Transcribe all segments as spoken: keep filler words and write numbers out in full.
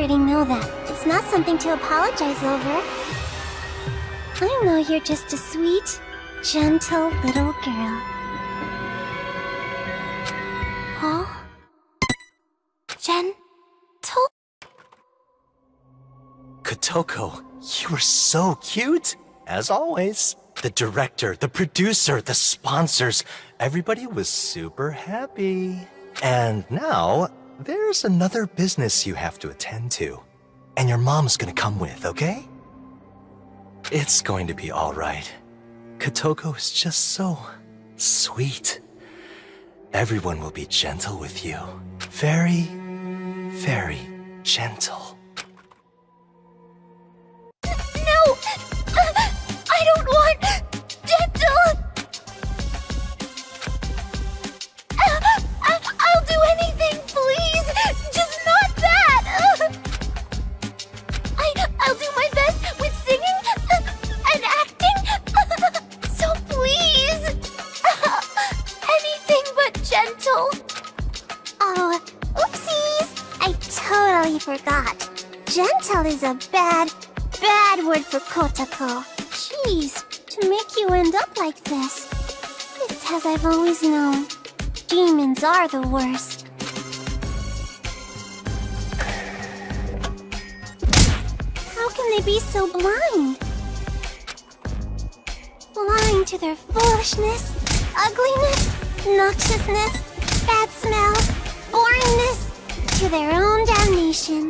already know that. It's not something to apologize over. I know you're just a sweet, gentle little girl. Huh? Gentle? Kotoko, you were so cute, as always. The director, the producer, the sponsors, everybody was super happy. And now, there's another business you have to attend to. And your mom's gonna come with, okay? It's going to be all right. Kotoko is just so sweet. Everyone will be gentle with you. Very, very gentle. No! I don't want gentle! I'll do anything, please! Just not that! I, I'll do my best with singing and acting, so please! Anything but gentle. Oh, oopsies! I totally forgot. Gentle is a bad, bad word for Kotoko. Jeez, to make you end up like this. It's as I've always known. Demons are the worst. How can they be so blind? Blind to their foolishness, ugliness, noxiousness, bad smell, boringness, to their own damnation.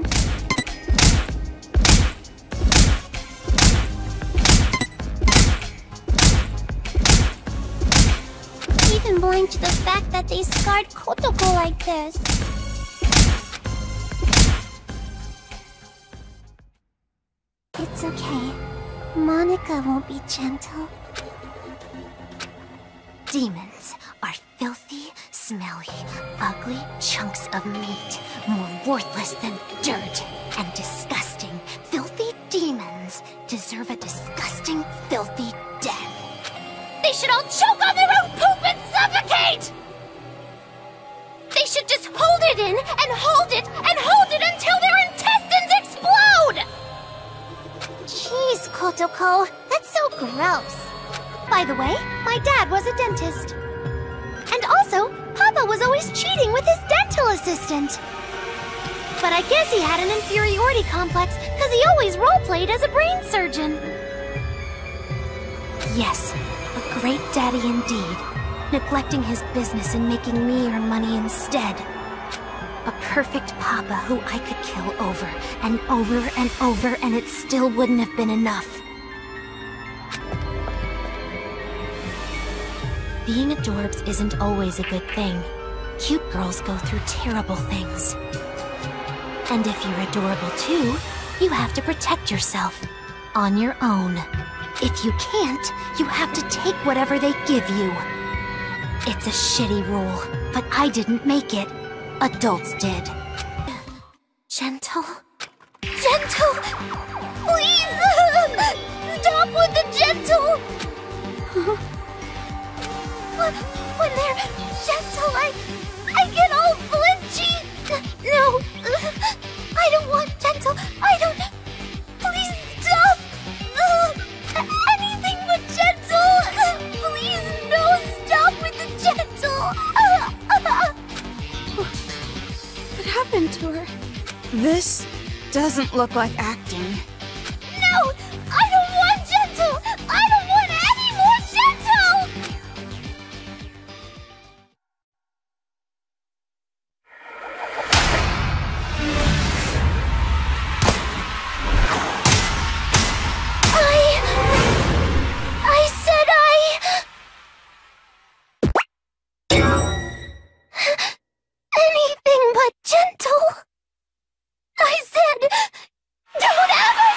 Even blind to the fact that they scarred Kotoko like this. It's okay. Monica won't be gentle. Demons are filthy, smelly, ugly chunks of meat, more worthless than dirt, and disgusting. Filthy demons deserve a disgusting, filthy death. They should all choke on their own poop and suffocate! They should just hold it in, and hold it, and hold it until their intestines explode! Jeez, Kotoko, that's so gross. By the way, my dad was a dentist. And also, Papa was always cheating with his dental assistant. But I guess he had an inferiority complex, because he always role-played as a brain surgeon. Yes. A great daddy indeed, neglecting his business and making me earn money instead. A perfect papa who I could kill over and over and over and it still wouldn't have been enough. Being adorbs isn't always a good thing. Cute girls go through terrible things. And if you're adorable too, you have to protect yourself. On your own. If you can't, you have to take whatever they give you. It's a shitty rule, but I didn't make it. Adults did. Gentle? Gentle! Please! Stop with the gentle! When, when they're gentle, I... I get all flinchy! No! I don't want gentle! I don't... Please stop! Anything but gentle! Please, no, stop with the gentle! What happened to her? This doesn't look like acting. No! I don't want gentle! I don't want any more gentle! Anything but gentle. I said, don't ever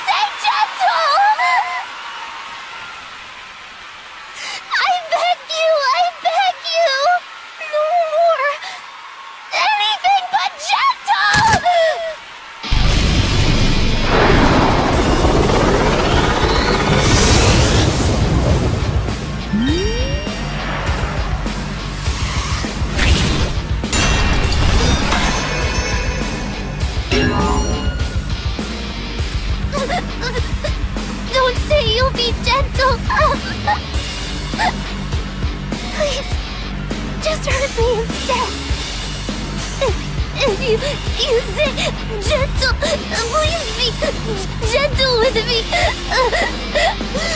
Please, just hurt me instead. If, if you, you say gentle, please be gentle with me.